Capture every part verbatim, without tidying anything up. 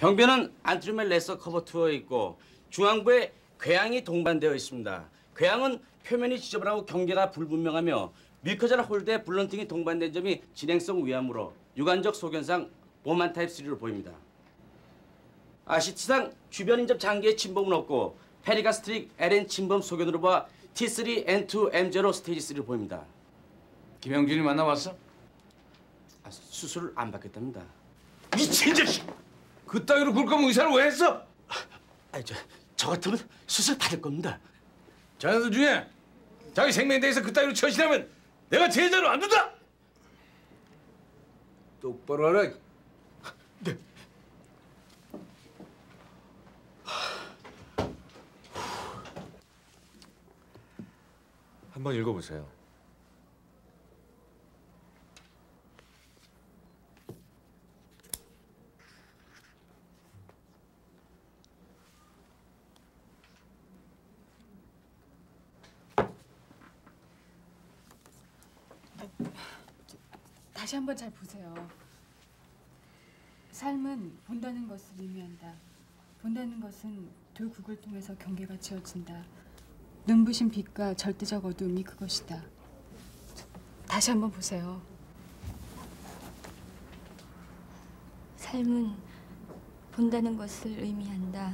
경비는 안트루멜 레서 커버 투어 있고 중앙부에 궤양이 동반되어 있습니다. 궤양은 표면이 지저분하고 경계가 불분명하며 뮤커자나 홀드에 블런팅이 동반된 점이 진행성 위험으로 육안적 소견상 보만 타입 쓰리로 보입니다. 아, 시트상 주변 인접 장기의 침범은 없고 페리가스트릭 엘엔 침범 소견으로 봐 티 쓰리 엔 투 엠 제로 스테이지 쓰리로 보입니다. 김영준이 만나봤어? 아, 수술을 안 받겠답니다. 미친 자식! 그따위로 굴 거면 의사를 왜 했어? 아, 저, 저 같으면 수술 받을 겁니다. 자네들 중에 자기 생명에 대해서 그따위로 처신하면 내가 제자로 안 둔다! 똑바로 하라. 네. 한번 읽어보세요. 다시 한번 잘 보세요. 삶은 본다는 것을 의미한다. 본다는 것은 두 극을 통해서 경계가 지어진다. 눈부신 빛과 절대적 어둠이 그것이다. 다시 한번 보세요. 삶은 본다는 것을 의미한다.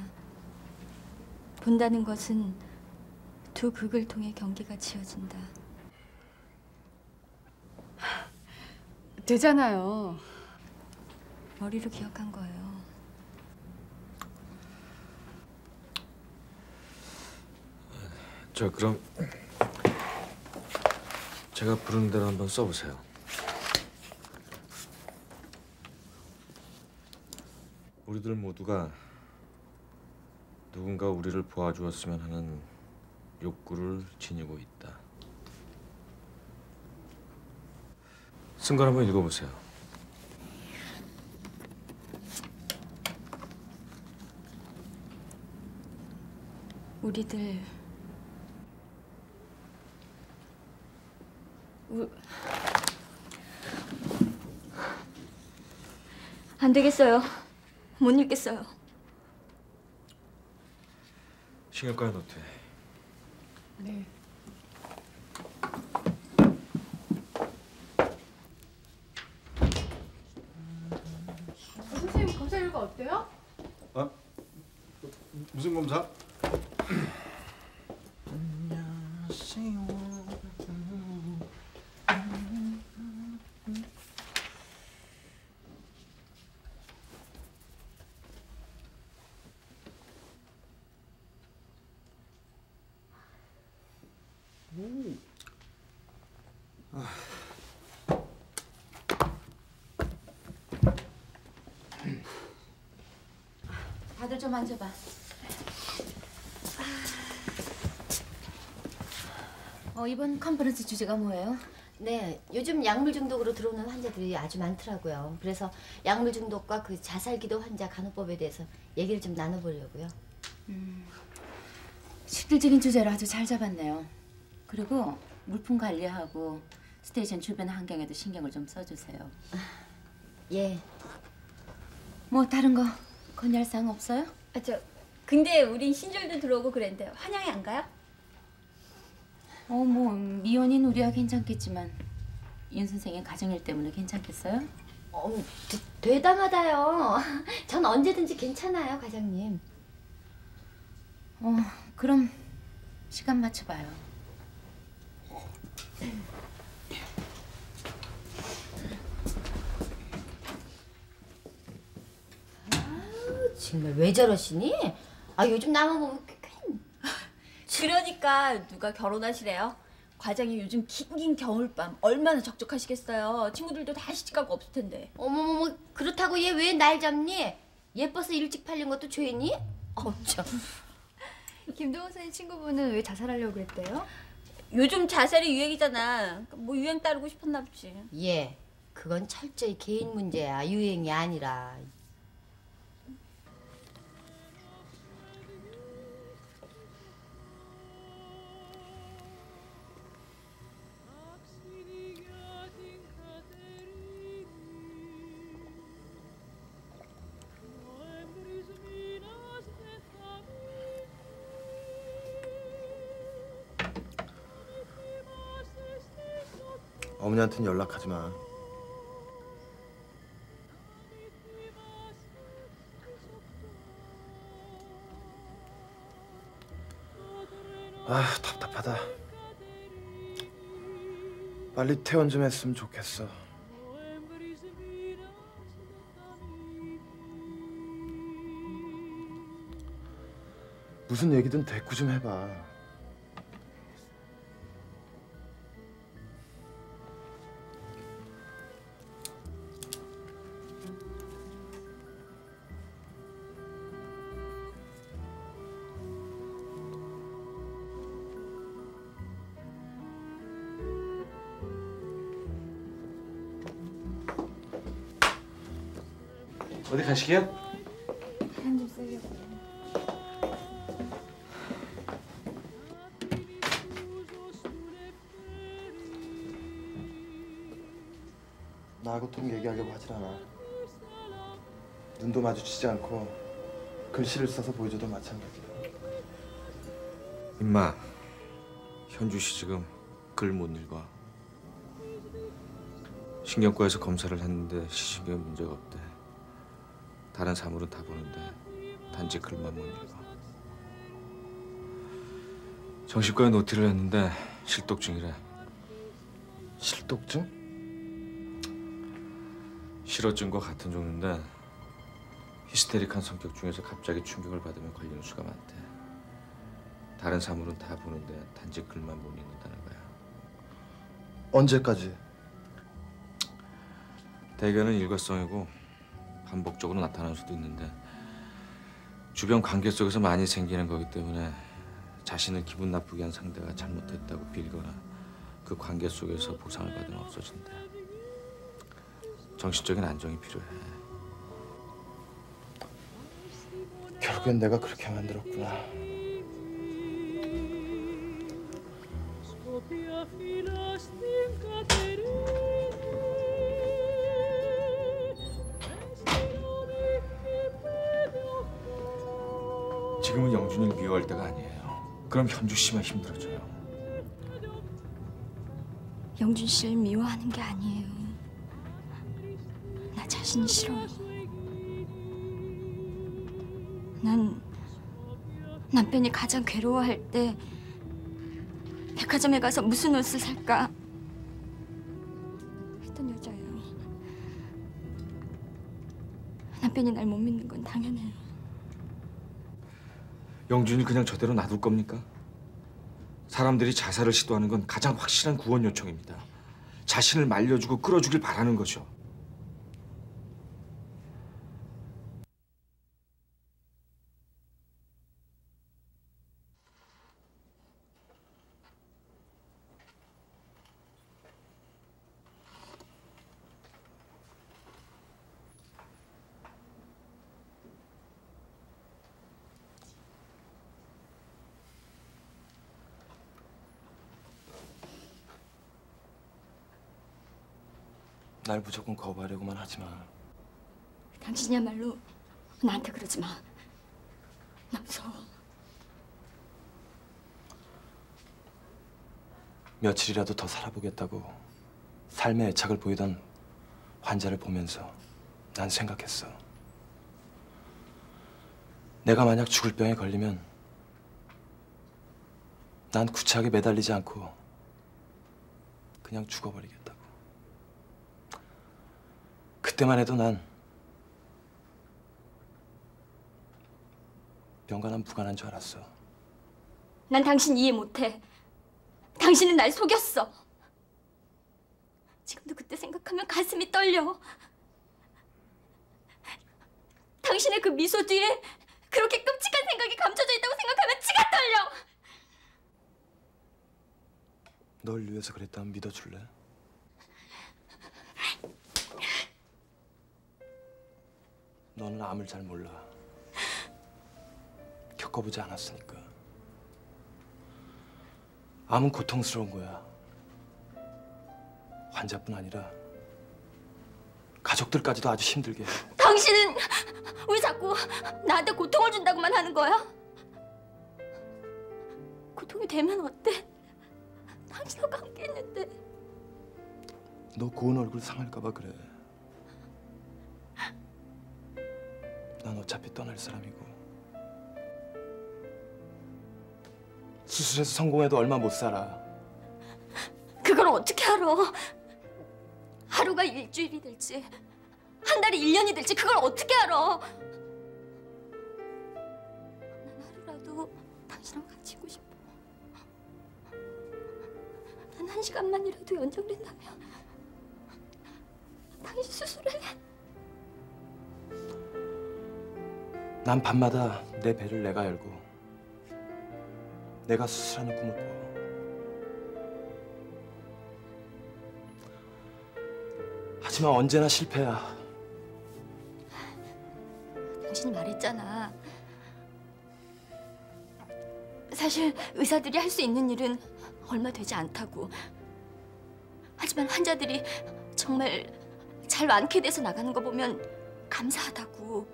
본다는 것은 두 극을 통해 경계가 지어진다. 되잖아요. 머리로 기억한 거예요. 자, 그럼 제가 부르는 대로 한번 써보세요. 우리들 모두가 누군가 우리를 보아주었으면 하는 욕구를 지니고 있다. 쓴 걸 한번 읽어보세요. 우리들 우... 안 되겠어요. 못 읽겠어요. 신경과에 노트. 네. 선생님 검사 결과 어때요? 어? 무슨 검사? 다들 좀 앉아봐. 어, 이번 컨퍼런스 주제가 뭐예요? 네, 요즘 약물 중독으로 들어오는 환자들이 아주 많더라고요. 그래서 약물 중독과 그 자살기도 환자 간호법에 대해서 얘기를 좀 나눠보려고요. 음, 실질적인 주제를 아주 잘 잡았네요. 그리고 물품 관리하고 스테이션 주변 환경에도 신경을 좀 써주세요. 아, 예. 뭐 다른 거 건열사항 없어요? 아, 저 근데 우린 신졸도 들어오고 그랬는데 환영회 안 가요? 어, 뭐 미혼인 우리야 괜찮겠지만 윤 선생의 가정일 때문에 괜찮겠어요? 어, 대, 대담하다요. 전 언제든지 괜찮아요, 과장님. 어, 그럼 시간 맞춰봐요. 아우, 정말 왜 저러시니? 아, 요즘 나만 보면 괜... 그러니까 누가 결혼하시래요? 과장이 요즘 긴긴 겨울밤 얼마나 적적하시겠어요. 친구들도 다 시집가고 없을 텐데. 어머머머, 그렇다고 얘 왜 날 잡니? 예뻐서 일찍 팔린 것도 죄니? 어우, 참. 김동호 선생님 친구분은 왜 자살하려고 그랬대요? 요즘 자살이 유행이잖아. 뭐 유행 따르고 싶었나 보지. 예, 그건 철저히 개인 문제야. 유행이 아니라. 어머니한테는 연락하지 마. 아, 답답하다. 빨리 퇴원 좀 했으면 좋겠어. 무슨 얘기든 대꾸 좀 해봐. 어디 가시게요? 바람 좀 쐬려고. 나하고 통 얘기하려고 하질 않아. 눈도 마주치지 않고 글씨를 써서 보여줘도 마찬가지야. 임마, 현주 씨 지금 글 못 읽어. 신경과에서 검사를 했는데 시신경에 문제가 없대. 다른 사물은 다 보는데 단지 글만 못 읽어. 정신과에 노티를 했는데 실독증이래. 실독증? 실어증과 같은 종류인데 히스테릭한 성격 중에서 갑자기 충격을 받으면 걸리는 수가 많대. 다른 사물은 다 보는데 단지 글만 못 읽는다는 거야. 언제까지? 대개는 일과성이고 반복적으로 나타나는 수도 있는데 주변 관계 속에서 많이 생기는 거기 때문에 자신을 기분 나쁘게 한 상대가 잘못했다고 빌거나 그 관계 속에서 보상을 받으면 없어진대. 정신적인 안정이 필요해. 결국엔 내가 그렇게 만들었구나. 지금은 영준이를 미워할 때가 아니에요. 그럼 현주 씨만 힘들어져요. 영준 씨를 미워하는 게 아니에요. 나 자신이 싫어요. 난 남편이 가장 괴로워할 때 백화점에 가서 무슨 옷을 살까 했던 여자예요. 남편이 날 못 믿는 건 당연해요. 영준이 그냥 저대로 놔둘 겁니까? 사람들이 자살을 시도하는 건 가장 확실한 구원 요청입니다. 자신을 말려주고 끌어주길 바라는 거죠. 날 무조건 거부하려고만 하지 마. 당신이야말로 나한테 그러지 마. 나 무서워. 며칠이라도 더 살아보겠다고 삶의 애착을 보이던 환자를 보면서 난 생각했어. 내가 만약 죽을 병에 걸리면 난 구차하게 매달리지 않고 그냥 죽어버리겠다고. 그때만 해도 난 병과는 무관한 줄 알았어. 난 당신 이해 못해. 당신은 날 속였어. 지금도 그때 생각하면 가슴이 떨려. 당신의 그 미소 뒤에 그렇게 끔찍한 생각이 감춰져 있다고 생각하면 치가 떨려. 널 위해서 그랬다면 믿어줄래? 너는 암을 잘 몰라. 겪어보지 않았으니까. 암은 고통스러운 거야. 환자뿐 아니라 가족들까지도 아주 힘들게 해. 당신은 왜 자꾸 나한테 고통을 준다고만 하는 거야? 고통이 되면 어때? 당신하고 함께 했는데. 너 고운 얼굴 상할까 봐 그래. 난 어차피 떠날 사람이고 수술해서 성공해도 얼마 못 살아. 그걸 어떻게 알아? 하루가 일주일이 될지 한 달이 일 년이 될지 그걸 어떻게 알아? 난 하루라도 당신하고 같이 있고 싶어. 난 한 시간만이라도 연장된다면 당신 수술해. 난 밤마다 내 배를 내가 열고 내가 수술하는 꿈을 꿔. 하지만 언제나 실패야. 당신이 말했잖아. 사실 의사들이 할 수 있는 일은 얼마 되지 않다고. 하지만 환자들이 정말 잘 완쾌돼서 나가는 거 보면 감사하다고.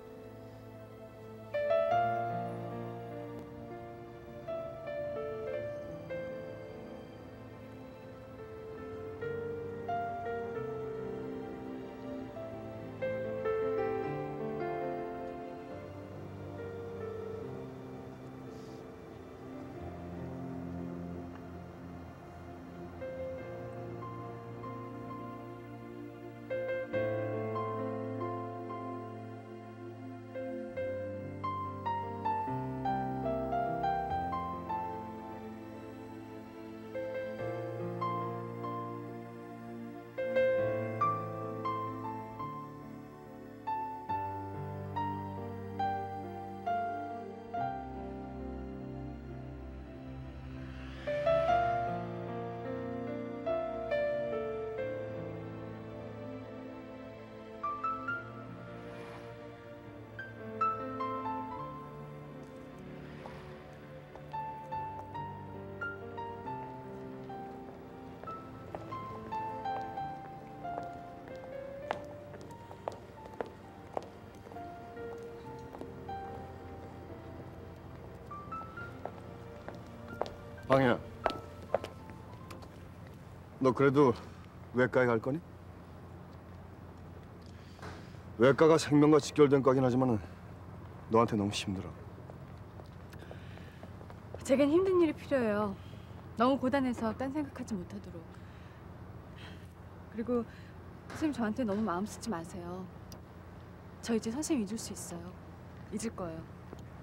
방이야. 너 그래도 외과에 갈 거니? 외과가 생명과 직결된 거긴 하지만 너한테 너무 힘들어. 제겐 힘든 일이 필요해요. 너무 고단해서 딴 생각하지 못하도록. 그리고 선생님 저한테 너무 마음 쓰지 마세요. 저 이제 선생님 잊을 수 있어요. 잊을 거예요.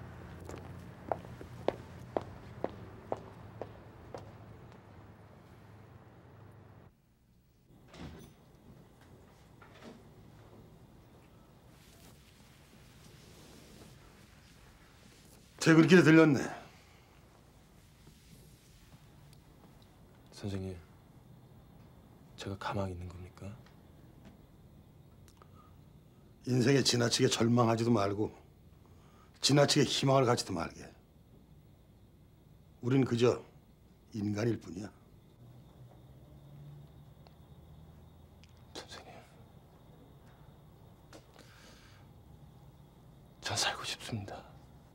퇴근길에 들렸네. 선생님, 제가 가만히 있는 겁니까? 인생에 지나치게 절망하지도 말고 지나치게 희망을 갖지도 말게. 우린 그저 인간일 뿐이야. 선생님, 전 살고 싶습니다.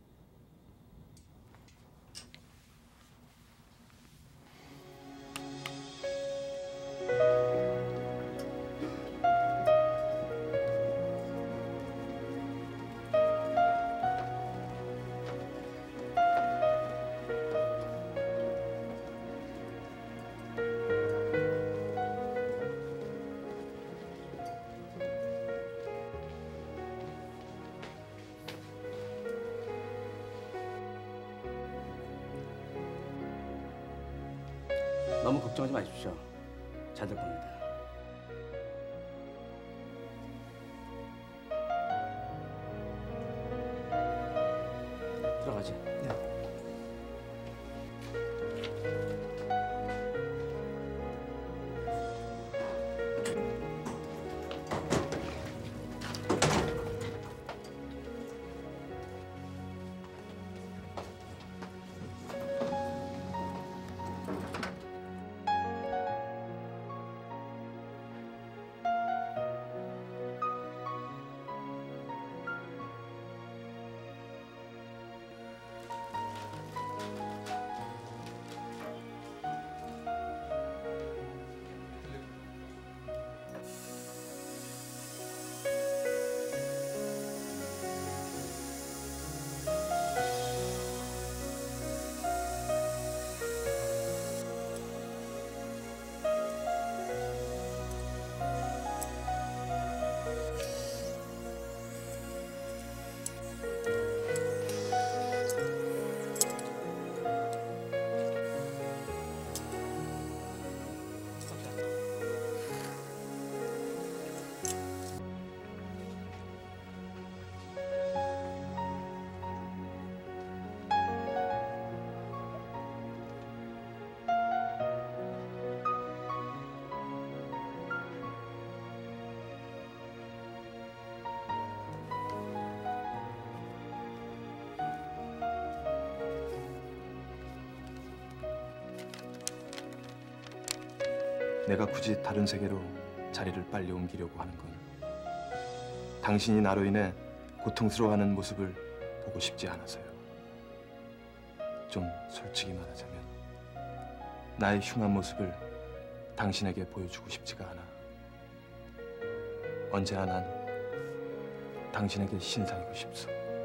너무 걱정하지 마십시오. 잘 될 겁니다. 들어가지. 내가 굳이 다른 세계로 자리를 빨리 옮기려고 하는 건 당신이 나로 인해 고통스러워하는 모습을 보고 싶지 않아서요. 좀 솔직히 말하자면 나의 흉한 모습을 당신에게 보여주고 싶지가 않아. 언제나 난 당신에게 신사이고 싶소.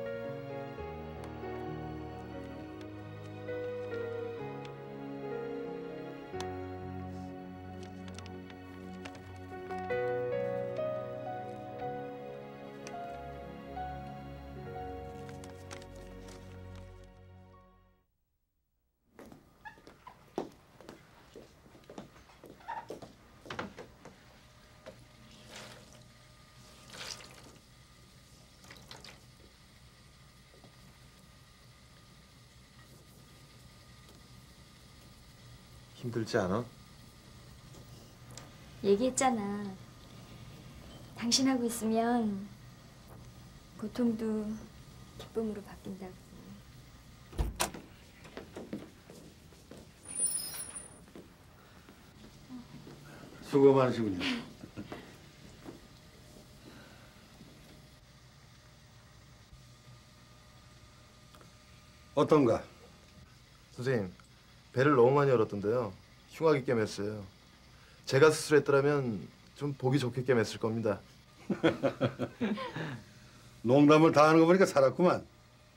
힘들지 않아? 얘기했잖아. 당신하고 있으면 고통도 기쁨으로 바뀐다고. 수고 많으시군요. 어떤가? 선생님, 배를 너무 많이 열었던데요. 흉하게 꿰맸어요. 제가 수술했더라면 좀 보기 좋게 꿰맸을 겁니다. 농담을 다 하는 거 보니까 살았구만.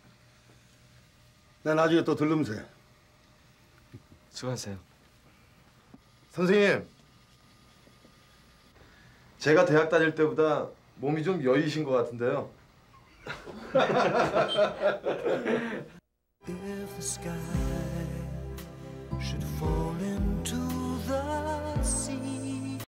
나 나중에 또 들르면서 해. 수고하세요. 선생님, 제가 대학 다닐 때보다 몸이 좀 여유신 것 같은데요. If the sky should fall in